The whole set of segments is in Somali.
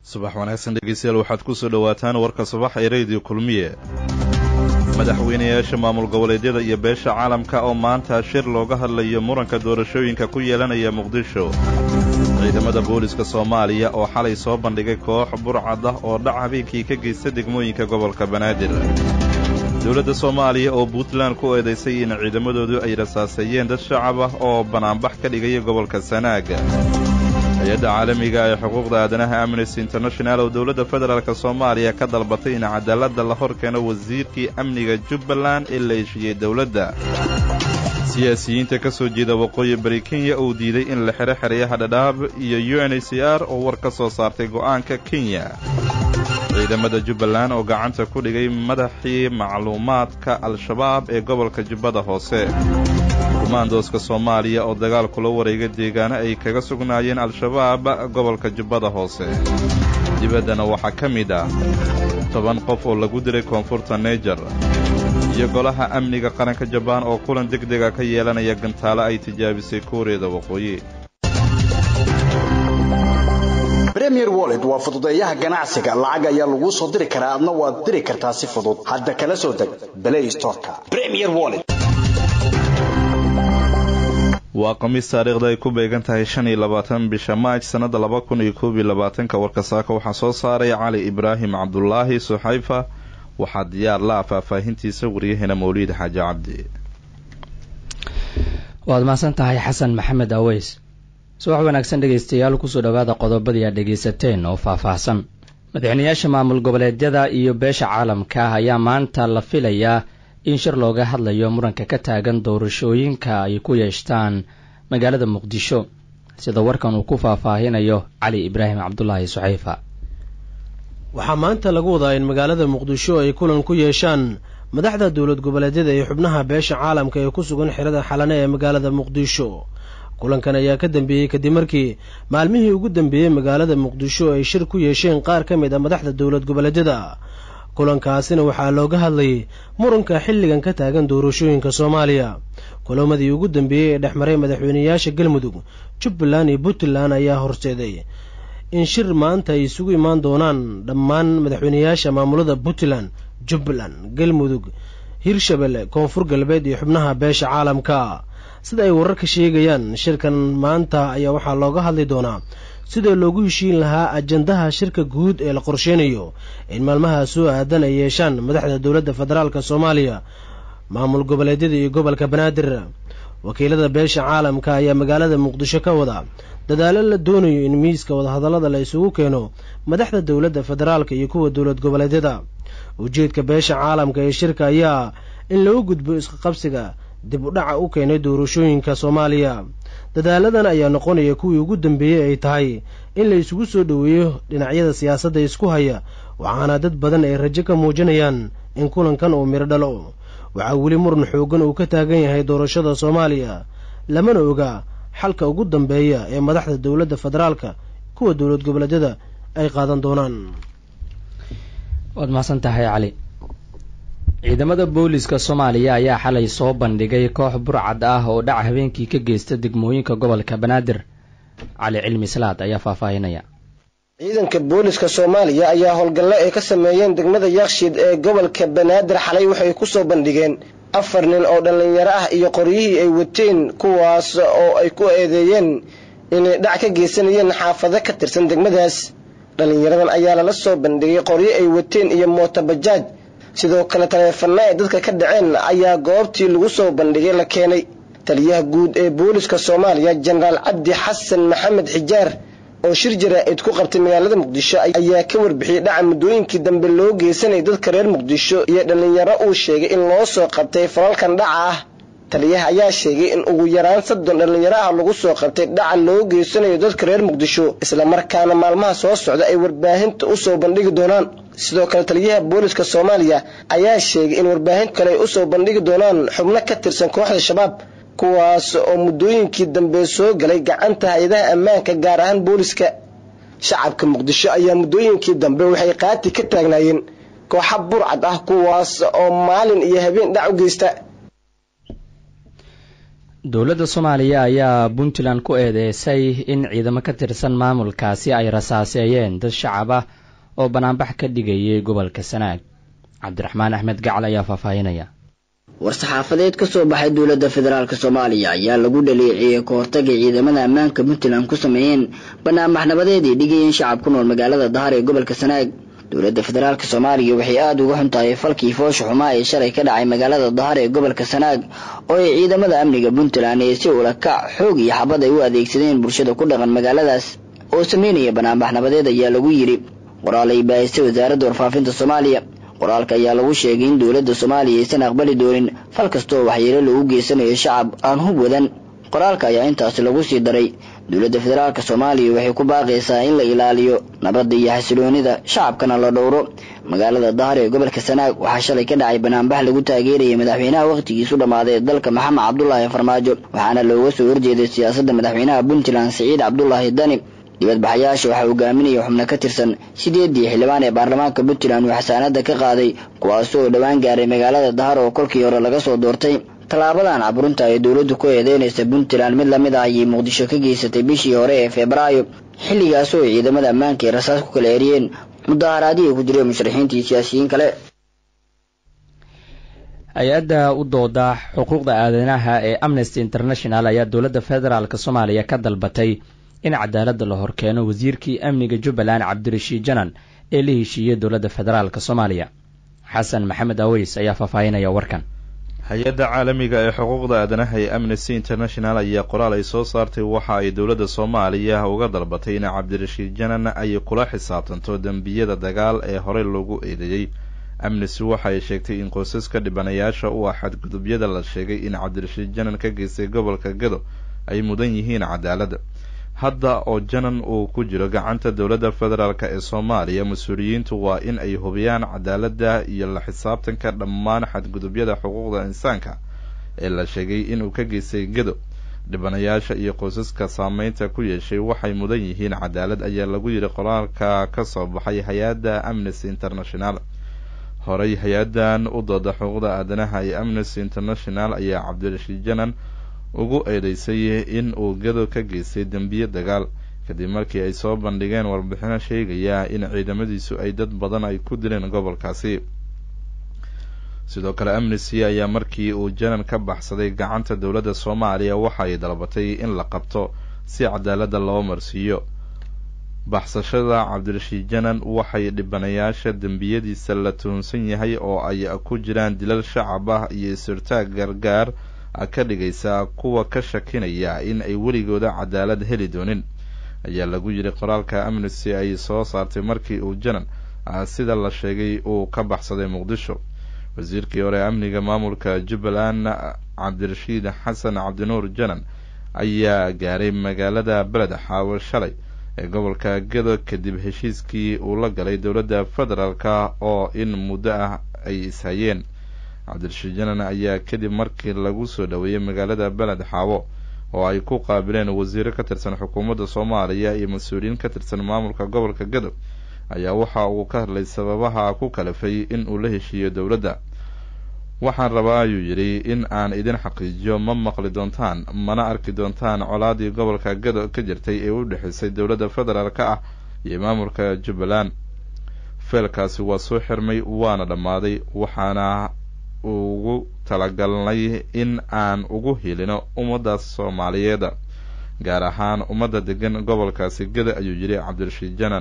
subax wanaagsan dhegeystayaal waxaad ku soo dhawaataan warka subax ee radio kulmiye. madaxweynayaasha maamul goboleedyada iyo beesha caalamka oo maanta shir looga hadlayo muranka doorashooyinka ku yeelanaya Muqdisho. ciidamada booliska Soomaaliya oo xalay soo bandhigay koox burcad ah oo dhac habeenkii ka geystay degmooyinka gobolka Banaadir. dawladda Soomaaliya oo Puntland ku eedeysay in ciidamadoodu ay rasaasayeen dad shacab ah oo banaanbax ka dhigay gobolka Sanaag. hay-adda caalamiga ee xuquuqda aadanaha Amnesty International oo dawladda federaalka Soomaaliya ka dalbatay in cadaaladda la hor keeno wasiirkii amniga Jubbaland ee la heshiiyey dawladda. siyaasiyiinta ka soo jeeda waqooyi bari Kenya oo diiday in la xiro xeryaha Dadaab iyo UNHCR oo war ka soo saartay go'aanka Kenya. ciidamada Jubbaland oo gacanta ku dhigay madaxii macluumaadka Al-Shabaab ee gobolka Jubbada Hoose. kumaandooska Soomaaliya oo dagaal kula wareegay deegaano ay kaga sugnaayeen Al-Shabaab gobolka Jubbada Hoose. dibaddana waxaa ka mid ah 10 qof oo lagu diray koonfurta Niger iyo golaha amniga qaranka Jabaan oo kulan degdega ka yeelanaya gantaalo ay tijaabisay Kuuriyada Waqooyi. Premier Wallet waa fududeeyaha ganacsiga. lacag ayaa lagu soo diri karaa adna waad diri kartaa si fudud. hadda kala soo deg Play Store-ka Premier Wallet. waa khamiis taariikhda ay ku beegan tahay 25 bisha Maaj sanada 2021 warka saaka waxaa soo saaray Cali Ibraahim Cabdullaahi Suxayfa. waxaa diyaar la faahfaahintiisa wariyahena Mawlid Xaaji Cabdi. waad maasan tahay Xasan Maxamed Aweys. subax wanaagsan dhegeystayaal ku soo dhawaada qodobadii aad dhegeysateen oo faahfaahsan. madaxweynayaasha maamul goboleedyada iyo beesha caalamka ayaa maanta la filayaa in shir looga hadlayo muranka ka taagan doorashooyinka ay ku yeeshtaan magaalada Muqdisho sida warkan uu ku faahfaahinayo Cali Ibraahim Cabdullaahi Suxayfa. waxaa maanta lagu wadaa in magaalada Muqdisho ay kulan ku yeeshaan madaxda dawlad goboleedyada iyo xubnaha beesha caalamka ee ku sugan xirada xalane ee magaalada Muqdisho. kulankan ayaa ka dambeeyay kadib markii maalmihii ugu dambeeyay magaalada Muqdisho ay shir ku yeesheen qaar ka mid ah madaxda dawlad goboleedyada. kulankaasina waxaa looga hadlayay muranka xilligan ka taagan doorashooyinka Soomaaliya. kulamadii ugu dambeeyay ee dhexmaray madaxweynayaasha Galmudug, Jubbaland iyo Puntland ayaa horseeday in shir maanta ay isugu imaan doonaan dhammaan madaxweynayaasha maamulada Puntland, Jubbaland, Galmudug, Hirshabelle, Koonfur Galbeed iyo xubnaha beesha caalamka. sida ay wararka sheegayaan shirkan maanta ayaa waxaa looga hadli doonaa sida loogu heshiin lahaa ajandaha shirka guud ee la qorsheynayo in maalmaha soo aadan ay yeeshaan madaxda dawladda federaalka Soomaaliya, maamul goboleedyada iyo gobolka Banaadir. wakiilada beesha caalamka ayaa magaalada Muqdisho ka wada dadaalo la doonayo in miiska wadahadallada la isugu keeno madaxda dawladda federaalka iyo kuwa dawlad goboleedyada. ujeedka beesha caalamka ee shirka ayaa in lagu gudbo isqa qabsiga dib u dhaca u keenay doorashooyinka Soomaaliya. dadaaladan ayaa noqonaya kuwii ugu dambeeyay ay tahay in la isugu soo dhaweeyo dhinacyada siyaasadda isku haya, waxaana dad badan ay rajo ka muujinayaan in kulankan uu miro dhalo. waxaa weli muran xoogan uu ka taagan yahay doorashada Soomaaliya, lamana oga xalka ugu dambeeya ee madaxda dawladda federaalka kuwa dawlad goboleedyada ay qaadan doonaan. waad maasan tahay Cali. ciidamada booliska Soomaaliya ayaa xalay soo bandhigay koox burcad ah oo dhac habeenkii ka geystay degmooyinka gobolka Banaadir. Cali Cilmi Salaad ayaa faahfaahinaya. ciidanka booliska Soomaaliya ayaa howlgallo ay ka sameeyeen degmada Yaaqshiid ee gobolka Banaadir xalay waxay ku soo bandhigeen 4 nin oo dhalinyaro ah iyo qoryihii ay wateen, kuwaas oo ay ku eedeeyeen inay dhac ka geysanayeen xaafado ka tirsan degmadaas. dhalinyaradan ayaa la soo bandhigay qoryo ay wateen iyo mooto bajaaj. sidoo kale taleefannada ay dadka ka dhaceen ayaa goobtii lagu soo bandhigay la keenay. taliyaha guud ee booliska Soomaaliya Generaal Cabdi Xasan Maxamed Xijaar oo shir jaraa'id ku qabtay magaalada Muqdisho ayaa ka warbixiyay dhaca muddooyinkii dambe loo geysanay dadka reer Muqdisho iyo dhalinyaro uu sheegay in loo soo qabtay falalkan dhaca ah. taliyaha ayaa sheegay in ugu yaraan 30 dhalinyaro ah lagu soo qabtay dhaca loo geysanayo dadka reer Muqdisho, isla markaana maalmaha soo socda ay warbaahinta u soo bandhigi doonaan. sidoo kale taliyaha booliska Soomaaliya ayaa sheegay in warbaahinta kale ay u soo bandhigi doonaan xubno ka tirsan kooxda Shabaab, kuwaas oo muddooyinkii dambe soo galay gacanta hay'adaha ammaanka gaar ahaan booliska. shacabka Muqdisho ayaa muddooyinkii dambe waxay qaati ka taagnaayeen kooxo burcad ah kuwaas oo maalin iyo habeen dhac u geysta. dowladda soomaaliya ayaa puntland ku eedeysay in ciidamo ka tirsan maamulkaasi ay rasaaseeyeen dad shacab ah oo banaanbax ka dhigayay gobolka sanaag. cabdiraxmaan axmed gacal ayaa faahfaahinaya. war-saxaafadeed ka soo baxay dowladda federaalk soomaaliya ayaa lagu dhaleeciyey ka hortagay ciidamada ammaanka puntland ku sameeyeen banaanbax nabadeed ay dhigayeen shacab ku nool magaalada dahar ee gobolka sanaag. dowladda federaalk soomaaliya waxay aada uga xuntahay falkii foosha xumaa ee shalay ka dhacay magaalada dahar ee gobolka sanaag oo ay ciidamada amniga puntland ee si ula kac xoog iyo xabad ay u adeegsadeen bulshada ku dhaqan magaaladaas oo sameynaya banaanbax nabadeed ayaa lagu yidhi qoraal ay baahisay wasaaradda warfaafinta soomaaliya. qoraalka ayaa lagu sheegay in dowladda soomaaliya aysan aqbali doonin fal kastoo waxyeelo lagu geysanayo shacab aan hub wadan. qoraalka ayaa intaasi lagu sii daray dowladda federaalk soomaaliya waxay ku baaqaysaa in la ilaaliyo nabadda iyo xasiloonida shacabkana la dhowro. magaalada dahar ee gobolka sanaag waxaa shalay ka dhacay banaanbax lagu taageerayay madaxweynaha wakhtigiisu dhammaaday dalka maxamed cabdulaahi farmaajo waxaana looga soo horjeeday siyaasadda madaxweynaha puntland siciid cabdulaahi dani. dibadbaxayaasha waxaa hogaaminaya xubno ka tirsan 8 xildhibaan ee baarlamaanka puntland uu xasaanada ka qaaday kuwaasoo dhowaan gaaray magaalada dahar oo kolkii hore laga soo doortay. tallaabadan caburunta ay dowladdu ku eedeynaysa puntland mid lamid ah ayay muqdisho ka geysatay bishii hore ee febraayo xilligaasoo ay ciidamada ammaanka ee rasaas ku kala eriyeen mudaharaadii ku jiray musharaxiinta iyo siyaasiyiin kale. hay-adda u dooda xuquuqda aadanaha ee Amnesty International ayaa dowladda federaalk Soomaaliya ka dalbatay in cadaaladda la horkeeno wasiirkii amniga Jubbaland Cabdirashiid Janan ee la heshiiyey dowladda federaalk Soomaaliya. xasan maxamed aweys ayaa faahfaahinaya warkan. hay-adda caalamiga ee xuquuqda aadanaha ee Amnesty International ayaa qoraal ay soo saartay waxa ay dowladda Soomaaliya uga dalbatay in Cabdirashiid Janan ay kula xisaabtanto dambiyada dagaal ee hore loogu eedeeyay. Amnesty waxa ay sheegtay in qoysaska dhibanayaasha u ah xadgudubyada la sheegay in Cabdirashiid Janan ka geystay gobolka Gado ay mudan yihiin cadaalad. hadda oo Janan uu ku jiro gacanta dowladda federaalk ee Soomaaliya, mas-uuliyiintu waa in ay hubiyaan cadaaladda iyo la xisaabtanka dhammaan xadgudubyada xuquuqda insaanka ee la sheegay inuu ka geystay Gado. dhibanayaasha iyo qoysaska saameynta ku yeeshay waxay mudan yihiin cadaalad ayaa lagu yidhi qoraalka ka soo baxay hay-adda Amnesty International. horey hay-addan u dooda xuquuqda aadanaha ee Amnesty International ayaa Cabdirashiid Janan ugu eedeysay in uu Gado ka geystay dambiye dagaal kadib markii ay soo bandhigeen warbixino sheegaya in ciidamadiisu ay dad badan ay ku dileen gobolkaasi. sidoo kale Amnesty ayaa markii uu Janan ka baxsaday gacanta dowladda Soomaaliya waxa ay dalbatay in la qabto si cadaaladda loo marsiiyo. baxsashada Cabdirashiid Janan waxay dhibanayaasha dambiyadiisa la tuhunsan yahay oo ay ku jiraan dilal shacab ah iyo isirtaag gargaar ka dhigaysa kuwa ka shakinaya in ay weligooda cadaalad heli doonin ayaa lagu yidhi qoraalka Amnesty ay soo saartay markii uu Janan sida la sheegay uu ka baxsaday Muqdisho. wasiirkii hore amniga maamulka Jubbaland Cabdirashiid xasan cabdinuur Janan ayaa gaaray magaalada Beled Xaawo shalay ee gobolka Gado kadib heshiiskii uu la galay dowladda federaalk oo in muddo ah ay ishayeen. Cabdirashiid Janan ayaa kadib markii lagu soo dhaweeyay magaalada Beled Xaawo oo ay ku qaabileen wasiiro ka tirsan xukuumadda Soomaaliya iyo mas-uuliyiin ka tirsan maamulka gobolka Gado ayaa waxa uu ka hadlay sababaha ku kalafay in uu la heshiiyo dowladda. waxaan rabaa ayuu yidhi in aan idin xaqiijiyo ma maqli doontaan mana arki doontaan colaadii gobolka Gado ka jirtay ee u dhexeysay dowladda federaalk ah iyo maamulka Jubbaland. feelkaasi waa soo xirmay waana dhammaaday waxaana ugu talagalnay in aan ugu helino ummadda Soomaaliyeed gaar ahaan ummadda degan gobolkaasi Gado ayuu yidhi Cabdirashiid Janan.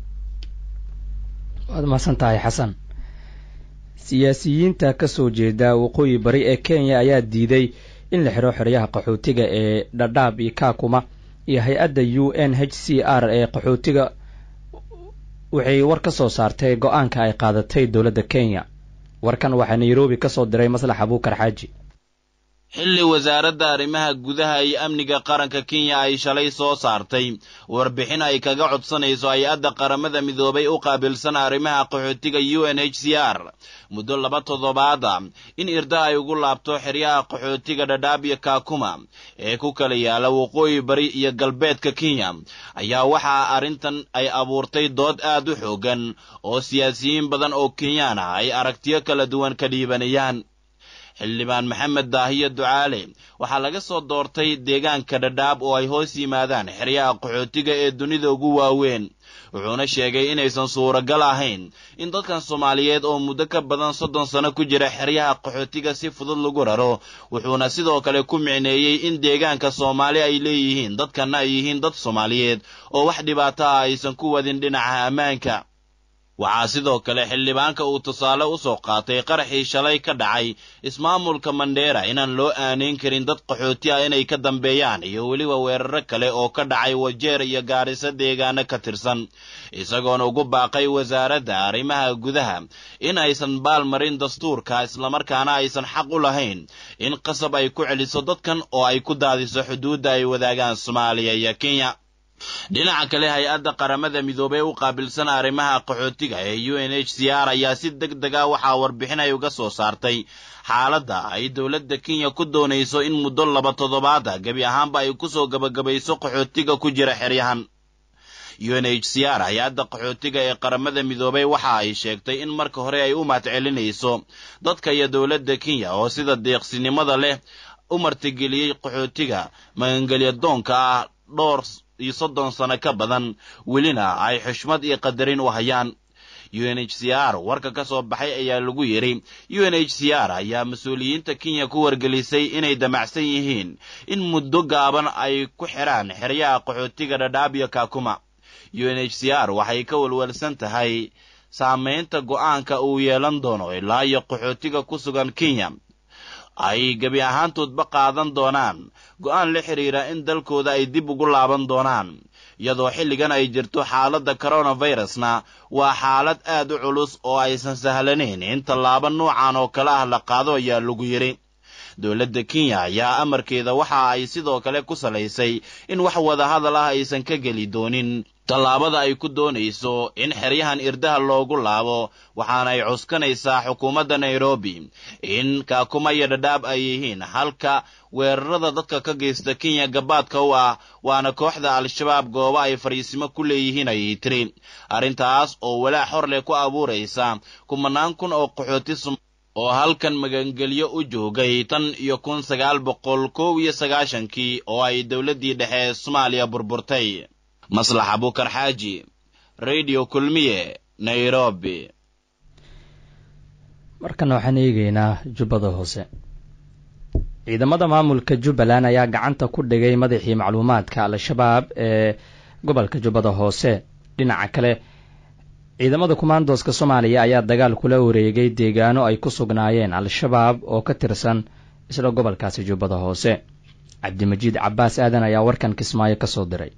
waad mahadsantahay xasan. siyaasiyiinta ka soo jeeda waqooyi bari ee Kenya ayaa diiday in la xiro xeryaha qaxootiga ee Dadaab iyo Kakuma iyo hay-adda UNHCR ee qaxootiga waxay war ka soo saartay go'aanka ay qaadatay dowladda Kenya. warkan waxaa Nairobi ka soo diray Maslax Abuukar Xaaji. xilli wasaaradda arrimaha gudaha iyo amniga qaranka Kenya ay shalay soo saartay warbixin ay kaga codsanayso hay-adda qaramada midoobay u qaabilsan arrimaha qaxootiga UNHCR muddo 2 toddobaad in irda ay ugu laabto xeryaha qaxootiga Dadaab iyo Kakuma ee ku kala yaala waqooyi bari iyo galbeedka Kenya ayaa waxaa arrintan ay abuurtay dood aad u xoogan oo siyaasiyiin badan oo Kenyaan ah ay aragtiyo kala duwan ka dhiibanayaan. xildhibaan maxamed daahiye ducaale waxaa laga soo doortay deegaanka dhadhaab oo ay hoos yimaadaan xeryaha qaxootiga ee dunida ugu waaweyn wuxuuna sheegay inaysan suuragal ahayn in dadkan Soomaaliyeed oo muddo ka badan 30 sano ku jira xeryaha qaxootiga si fudud lagu raro wuxuuna sidoo kale ku micneeyay in deegaanka Soomaali ay leeyihiin dadkana ay yihiin dad Soomaaliyeed oo wax dhibaato ah aysan ku wadin dhinaca ammaanka waxaa sidoo kale xildhibaanka uu tusaale u soo qaatay qaraxii shalay ka dhacay ismaamulka Mandera inaan loo aaneyn karin dad qaxooti ah inay ka dambeeyaan iyo weliba weeraro kale oo ka dhacay Wajeer iyo Gaarisa deegaano ka tirsan isagoona ugu baaqay wasaaradda arrimaha gudaha in aysan baalmarin dastuurka isla markaana aysan xaq u lahayn in qasab ay ku celiso dadkan oo ay ku daadiso xuduudda ay wadaagaan Soomaaliya iyo Kenya dhinaca kale hay-adda qaramada midoobay u qaabilsan arrimaha qaxootiga ee UNHCR ayaa si degdeg ah waxa warbixin ay uga soo saartay xaaladda ay dawladda Kenya ku doonayso in muddo 2 toddobaad gabi ahaanba ay ku soo gabagabayso qaxootiga ku jira xeryahan UNHCR hay-adda qaxootiga ee qaramada midoobay waxa ay sheegtay in marka hore ay u mahadcelinayso dadka iyo dawladda Kenya oo sida deeqsinimada leh u martigeliyay qaxootiga magangelya doonka ah dhowr iyo 30 sano ka badan welina ay xushmad iyo qadarin u hayaan UNHCR warka ka soo baxay ayaa lagu yiri UNHCR ayaa mas'uuliyiinta Kenya ku wargelisay inay damacsan yihiin in muddo gaaban ay ku xiraan xeryaha qaxootiga Dadaab iyo Kakuma UNHCR waxay ka walwalsan tahay saameynta go'aanka uu yeelan doono ilaa iyo qaxootiga ku sugan Kenya ay gabi ahaantoodba qaadan doonaan go'aan la xiriira in dalkooda ay dib ugu laaban doonaan iyadoo xilligan ay jirto xaaladda coronavirusna waa xaalad aad u culus oo aysan sahlanayn in tallaabo noocan oo kale ah la qaado ayaa lagu yiri dawladda Kenya ayaa amarkeeda waxa ay sidoo kale ku salaysay in wax wada hadal ah aysan ka geli doonin tallaabada ay ku doonayso in xeryahan irdaha loogu laabo waxaana ay cuskanaysaa xukuumadda Nairobi in Kakuma iyo Dadaab ay yihiin halka weerarada dadka ka geysta Kenya gabaadka u ah waana kooxda Al-Shabaab goobo ay fariisimo ku leeyihiin ay tiri arrintaas oo walaac hor leh ku abuuraysa kumanaan kun oo qaxooti oo halkan magangelyo u joogay tan iyo 1991kii oo ay dawladdii dhexe Soomaaliya burburtay maslaxa Bukar Xaaji Radio Kulmiye Nairobi markan waxaan eegaynaa Jubbada Hoose ciidamada maamulka Jubbaland ayaa gacanta ku dhigay madaxii macluumaadka Al-Shabaab ee gobolka Jubbada Hoose dhinaca kale ciidamada kumaandooska Soomaaliya ayaa dagaal kula wareegay deegaano ay ku sugnaayeen Al-Shabaab oo ka tirsan isla gobolkaasi Jubbada Hoose Cabdimajiid Cabbaas Aadan ayaa warkan Kismaayo ka soo diray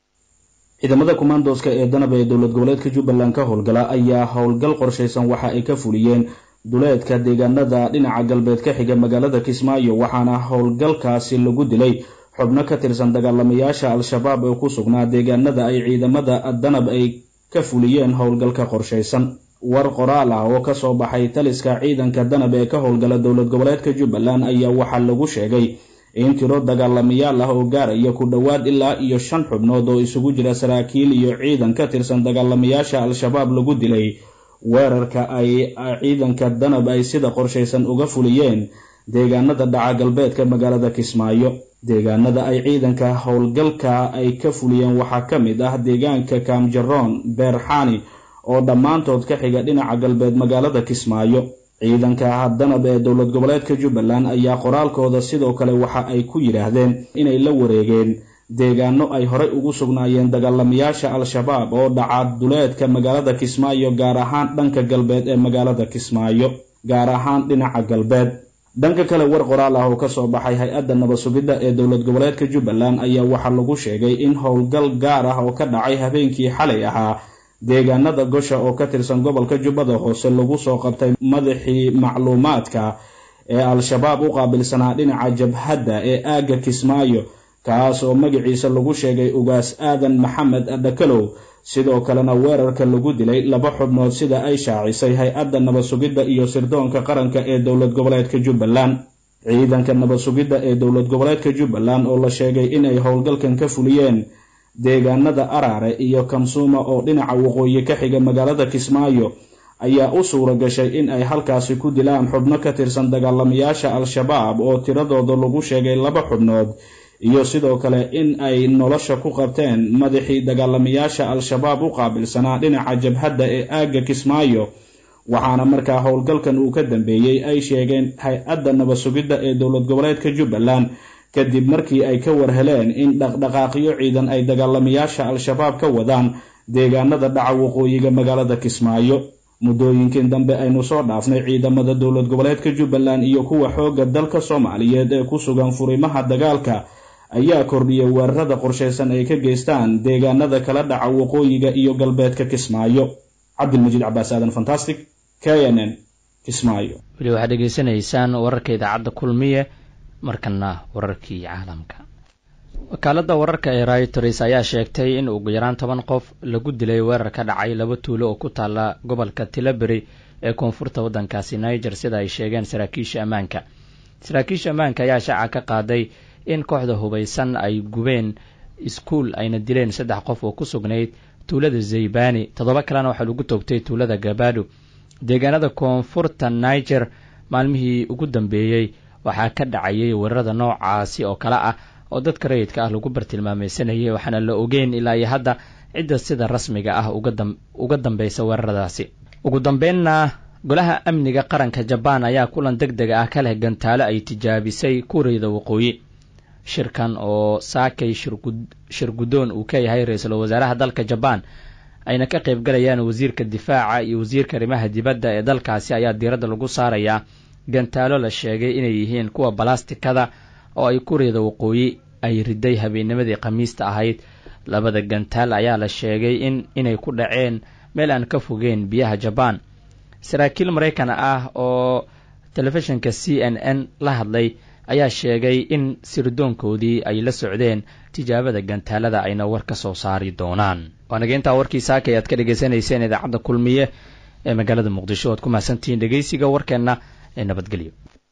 ciidamada kumaandooska ee danab ee dowlad goboleedka Jubbaland ka howlgala ayaa howlgal qorsheysan waxa ay ka fuliyeen duleedka deegaanada dhinaca galbeed ka xiga magaalada Kismaayo waxaana howlgalkaasi lagu dilay xubno ka tirsan dagaalamayaasha Al-Shabaab ee ku sugnaa deegaanada ay ciidamada danab ay ka fuliyeen howlgalka qorsheysan war qoraal ah oo ka soo baxay taliska ciidanka danab ee ka howlgala dowlad goboleedka Jubbaland ayaa waxa lagu sheegay in tiro dagaalamayaal ah oo gaaraya ku dhawaad ilaa iyo 5 xubnood oo isugu jira saraakiil iyo ciidan ka tirsan dagaalamayaasha Al-Shabaab lagu dilay weerarka ay ciidanka danab ay sida qorsheysan uga fuliyeen deegaanada dhaca galbeedka magaalada Kismaayo deegaanada ay ciidanka howlgalka ay ka fuliyeen waxaa ka mid ah deegaanka Kamjaroon Beerxani oo dhammaantood ka xiga dhinaca galbeed magaalada Kismaayo ciidanka danab ee dowlad goboleedka Jubbaland ayaa qoraalkooda sidoo kale waxa ay ku yiraahdeen inay la wareegeen deegaano ay horey ugu sugnaayeen dagaalamayaasha Al-Shabaab oo dhaca duleedka magaalada Kismaayo gaar ahaan dhanka galbeed ee magaalada Kismaayo gaar ahaan dhinaca galbeed dhanka kale war qoraal ah oo ka soo baxay hay-adda nabad sugidda ee dowlad goboleedka Jubbaland ayaa waxa lagu sheegay in howlgal gaar ah oo ka dhacay habeenkii xalay ahaa deegaanada Gosha oo ka tirsan gobolka Jubbada Hoose lagu soo qabtay madaxii macluumaadka ee Al-Shabaab u qaabilsanaa dhinaca jabhadda ee aaga Kismaayo kaas oo magaciisa lagu sheegay Ugaas Aadan Maxamed Adakalow sidoo kalena weerarka lagu dilay 2 xubnood sida ay shaacisay hay-adda nabad sugidda iyo sirdoonka qaranka ee dowlad goboleedka Jubbaland ciidanka nabad sugidda ee dowlad goboleedka Jubbaland oo la sheegay inay howlgalkan ka fuliyeen deegaanada Araare iyo Kamsuma oo dhinaca waqooyi ka xiga magaalada Kismaayo ayaa u suura gashay in ay halkaasi ku dilaan xubno ka tirsan dagaalamayaasha al-shabaab oo tiradooda lagu sheegay 2 xubnood iyo sidoo kale in ay nolosha ku qabteen madaxii dagaalamayaasha al-shabaab u qaabilsanaa dhinaca jabhadda ee aagga Kismaayo waxaana markaa howlgalkan uu ka dambeeyay ay sheegeen hay-adda nabad sugidda ee dowlad goboleedka Jubbaland kadib markii ay ka warheleen in dhaqdhaqaaqyo ciidan ay dagaalamayaasha al-shabaab ka wadaan deegaanada dhaca waqooyiga magaalada Kismaayo muddooyinkii dambe aynu soo dhaafnay ciidamada dowlad goboleedka Jubbaland iyo kuwa xooga dalka Soomaaliyeed ee ku sugan furimaha dagaalka ayaa kordhiyay weerarada qorsheysan ay ka geystaan deegaanada kala dhaca waqooyiga iyo galbeedka Kismaayo. Cabdilmajiid Cabbaas Aadan, Fantastic, KNN, Kismaayo. weli waxaad dhegaysanaysaan wararka idaacadda kulmiye markana wararkii caalamka. wakaaladda wararka ee Reuters ayaa sheegtay in ugu yaraan 10 qof lagu dilay weerar ka dhacay 2 tuulo oo ku taala gobolka Tilaberi ee koonfurta waddankaasi Niger sida ay sheegeen saraakiisha ammaanka. saraakiisha ammaanka ayaa shaaca ka qaaday in kooxda hubeysan ay gubeen iskuul ayna dileen 3 qof oo ku sugnayd tuulada Zaybani 7 kalena waxaa lagu toogtay tuulada Gabado deegaanada koonfurta Niger. maalmihii ugu dambeeyay waxaa ka dhacayay weerarada noocaasi oo kala ah oo dadka rayidka ah lagu bartilmaameeysanayay waxaana la ogeyn ilaa iyo hadda cidda sida rasmiga ah uga dambeysa weeraradaasi. ugu dambeynna golaha amniga qaranka Japan ayaa kulan degdeg ah ka leh gantaalo ay tijaabisay Kuuriyada Waqooyi. shirkan oo saakay shirgudoon uu ka yahay ra'iisul wasaaraha dalka Japan ayna ka qayb galayaan wasiirka difaaca iyo wasiirka arrimaha dibadda ee dalkaasi ayaa diiradda lagu saarayaa gantaalo la sheegay inay yihiin kuwa balastikada oo ay Kuuriyada Waqooyi ay riday habeennimadii Khamiista ahayd. labada gantaal ayaa la sheegay inay ku dhaceen meel aan ka fogeen biyaha Japan. saraakiil Mareykan ah oo telefishinka CNN la hadlay ayaa sheegay in sirdoonkoodii ay la socdeen tijaabada gantaalada ayna war ka soo saari doonaan. waana intaa warkii saakay aad ka dhageysanayseen idaacadda kulmiye ee magaalada Muqdisho. aad ku mahadsantihiin dhegeysiga warkeena ee nabadgelyo.